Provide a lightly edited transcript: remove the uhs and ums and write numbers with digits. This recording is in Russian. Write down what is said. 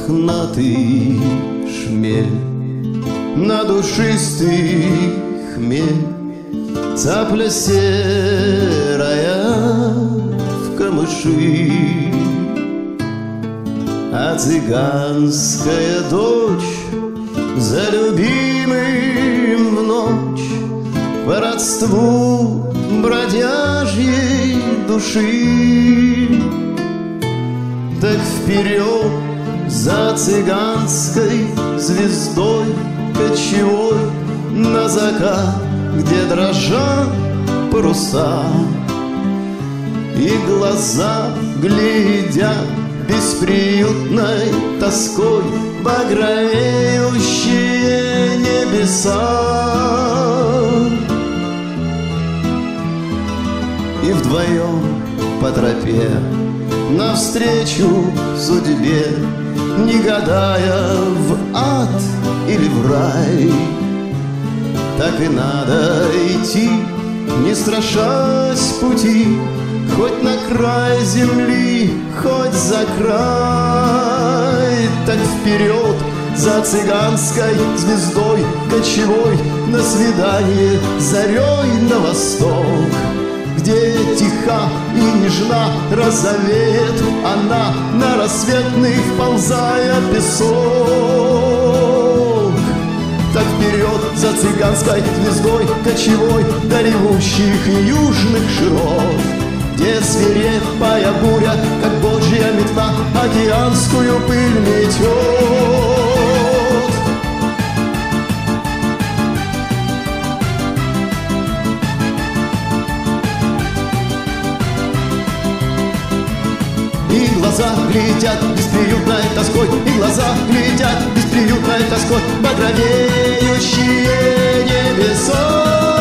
мохнатый шмель, на душистый хмель. Цапля серая в камыши, а цыганская дочь за любимым в ночь по родству бродяжьей души. Так вперед за цыганской звездой кочевой на закат, где дрожат паруса, и глаза глядят бесприютной тоской багровеющие небеса. И вдвоем по тропе навстречу судьбе, не гадая, в ад или в рай, так и надо идти, не страшась пути, хоть на край земли, хоть за край. Так вперед за цыганской звездой кочевой на свидание зарей на восток, где тиха и нежна розовеет она на рассветный, вползая песок. Так вперед за цыганской звездой кочевой до ревущих южных широт, где свирепая буря, как божья метла, океанскую пыль метет. И глаза глядят бесприютной тоской, и глаза глядят бесприютной тоской багровеющие небеса.